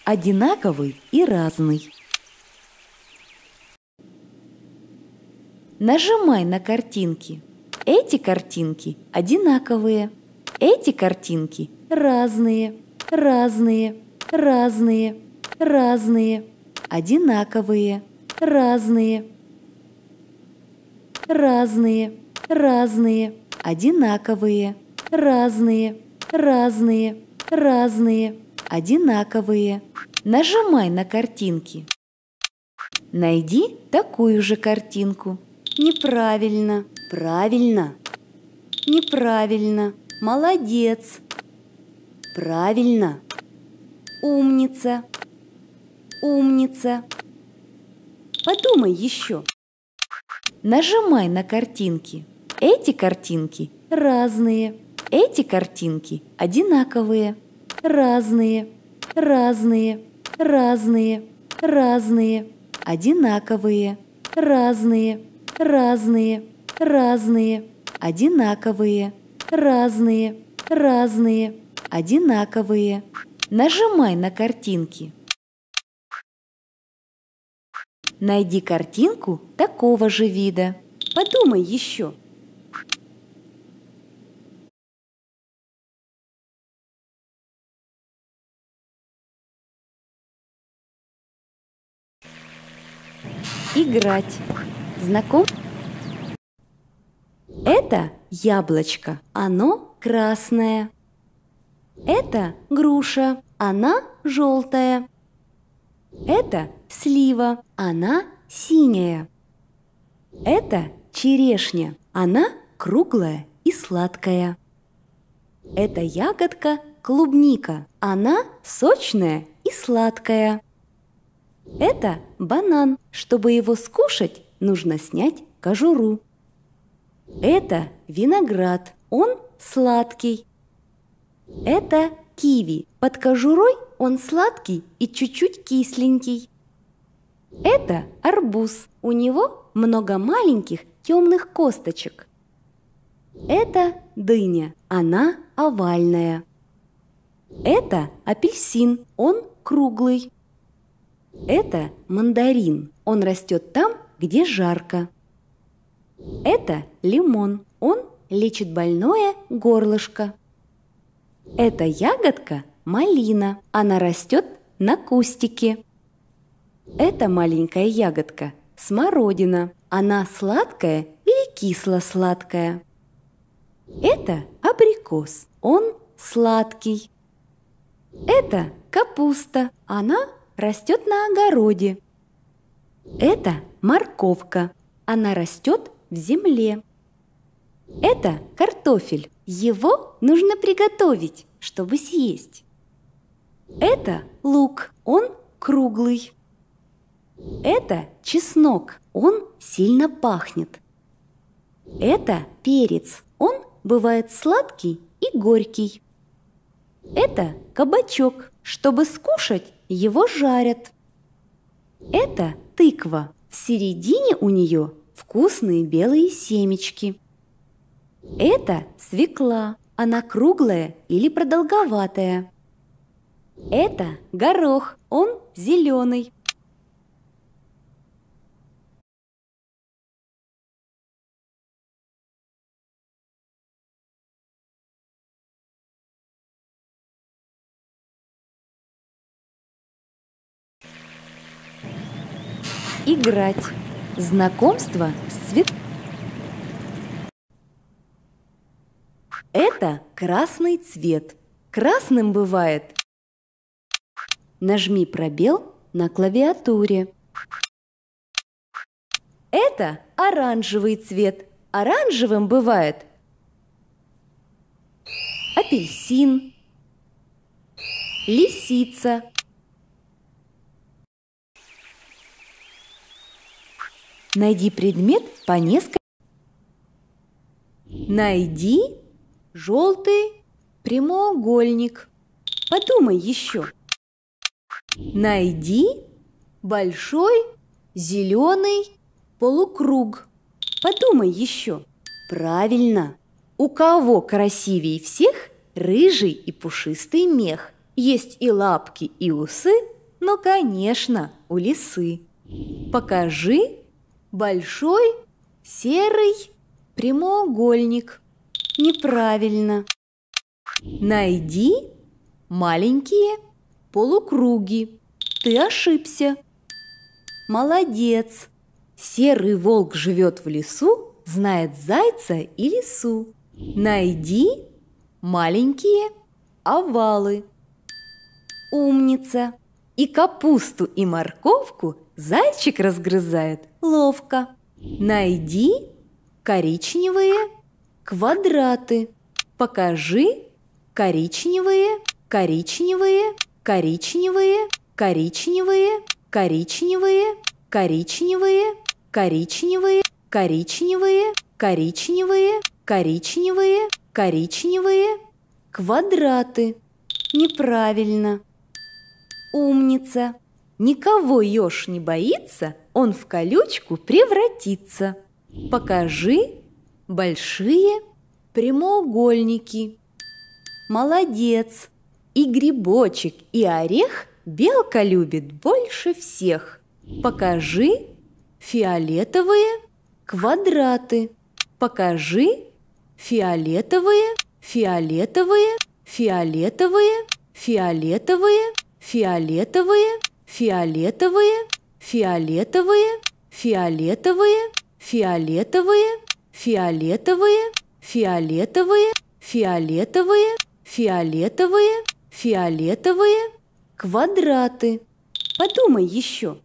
одинаковый и разный. Нажимай на картинки. Эти картинки одинаковые, эти картинки разные, разные, разные, разные, одинаковые, разные, разные, разные, одинаковые, разные, разные, разные, одинаковые. Нажимай на картинки. Найди такую же картинку. Неправильно, правильно, неправильно, молодец, правильно, умница, умница. Подумай еще. Нажимай на картинки. Эти картинки разные, эти картинки одинаковые, разные, разные, разные, разные, одинаковые, разные, разные, разные, одинаковые, разные, разные, одинаковые. Нажимай на картинки. Найди картинку такого же вида. Подумай еще. Играть. Знаком? Это яблочко, оно красное. Это груша, она желтая. Это слива, она синяя. Это черешня, она круглая и сладкая. Это ягодка клубника, она сочная и сладкая. Это банан, чтобы его скушать, нужно снять кожуру. Это виноград, он сладкий. Это киви, под кожурой он сладкий и чуть-чуть кисленький. Это арбуз, у него много маленьких темных косточек. Это дыня, она овальная. Это апельсин, он круглый. Это мандарин, он растет там, где жарко. Это лимон, он лечит больное горлышко. Это ягодка малина, она растет на кустике. Это маленькая ягодка смородина, она сладкая или кисло-сладкая. Это абрикос, он сладкий. Это капуста, она растет на огороде. Это морковка, она растет в земле. Это картофель, его нужно приготовить, чтобы съесть. Это лук, он круглый. Это чеснок, он сильно пахнет. Это перец, он бывает сладкий и горький. Это кабачок, чтобы скушать, его жарят. Это тыква, в середине у нее вкусные белые семечки. Это свекла, она круглая или продолговатая. Это горох, он зеленый. Играть. Знакомство с цветом. Это красный цвет. Красным бывает. Нажми пробел на клавиатуре. Это оранжевый цвет. Оранжевым бывает апельсин, лисица. Найди предмет по несколько. Найди желтый прямоугольник. Подумай еще. Найди большой зеленый полукруг. Подумай еще. Правильно. У кого красивее всех рыжий и пушистый мех? Есть и лапки, и усы, но, конечно, у лисы. Покажи большой серый прямоугольник. Неправильно. Найди маленькие полукруги. Ты ошибся. Молодец. Серый волк живет в лесу, знает зайца и лису. Найди маленькие овалы. Умница. И капусту, и морковку зайчик разгрызает ловко. Найди коричневые квадраты. Покажи коричневые, коричневые, коричневые, коричневые, коричневые, коричневые, коричневые, коричневые, коричневые, коричневые, коричневые, квадраты. Неправильно. Умница. Никого еж не боится, он в колючку превратится. Покажи большие прямоугольники. Молодец. И грибочек, и орех белка любит больше всех. Покажи фиолетовые квадраты. Покажи фиолетовые, фиолетовые, фиолетовые, фиолетовые, фиолетовые, фиолетовые, фиолетовые, фиолетовые, фиолетовые, фиолетовые, фиолетовые, фиолетовые, фиолетовые, фиолетовые, квадраты. Подумай еще.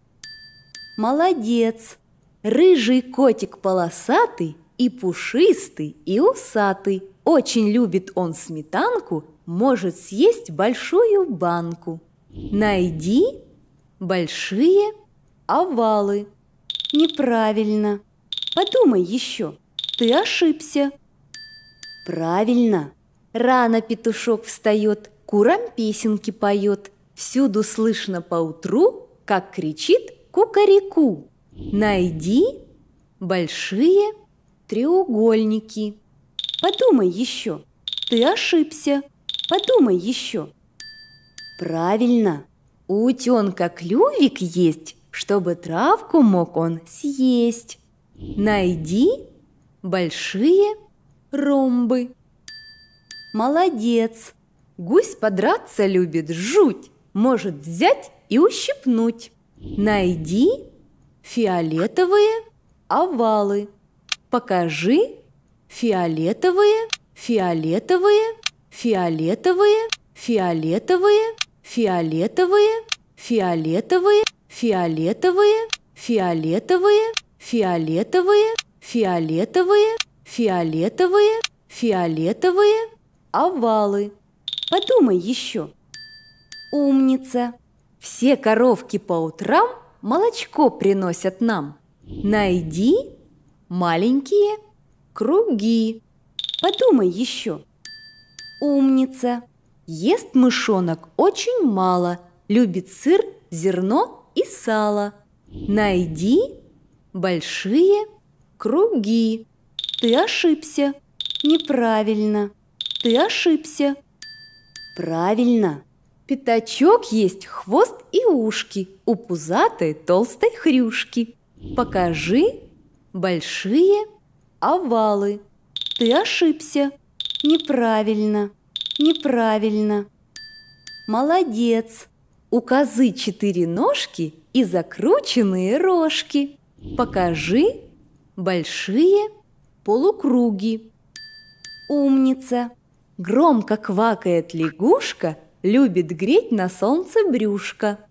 Молодец. Рыжий котик полосатый и пушистый, и усатый. Очень любит он сметанку, может съесть большую банку. Найди большие овалы. Неправильно. Подумай еще. Ты ошибся. Правильно. Рано петушок встает, курам песенки поет. Всюду слышно поутру, как кричит кукареку. Найди большие треугольники. Подумай еще. Ты ошибся. Подумай еще. Правильно. У утенка клювик есть, чтобы травку мог он съесть. Найди большие ромбы. Молодец. Гусь подраться любит жуть, может взять и ущипнуть. Найди фиолетовые овалы. Покажи фиолетовые, фиолетовые, фиолетовые, фиолетовые, фиолетовые, фиолетовые, фиолетовые, фиолетовые, фиолетовые, фиолетовые, фиолетовые, фиолетовые овалы. Подумай еще. Умница. Все коровки по утрам молочко приносят нам. Найди маленькие круги. Подумай еще. Умница. Ест мышонок очень мало, любит сыр, зерно и сало. Найди большие круги. Ты ошибся. Неправильно. Ты ошибся. Правильно. Пятачок есть хвост и ушки у пузатой толстой хрюшки. Покажи большие овалы. Ты ошибся. Неправильно. Неправильно. Молодец. У козы 4 ножки и закрученные рожки. Покажи большие полукруги. Умница. Громко квакает лягушка, любит греть на солнце брюшко.